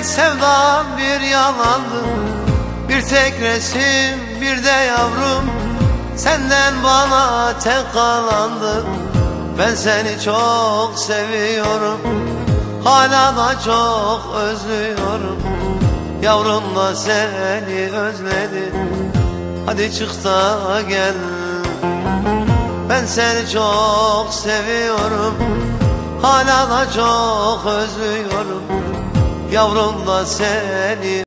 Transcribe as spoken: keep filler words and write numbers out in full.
sevdam bir yalandı, bir tek resim bir de yavrum, senden bana tek kalandı. Ben seni çok seviyorum, hala da çok özlüyorum. Yavrum da seni özledi, hadi çık da gel. Ben seni çok seviyorum, hala da çok özlüyorum. Yavrum da seni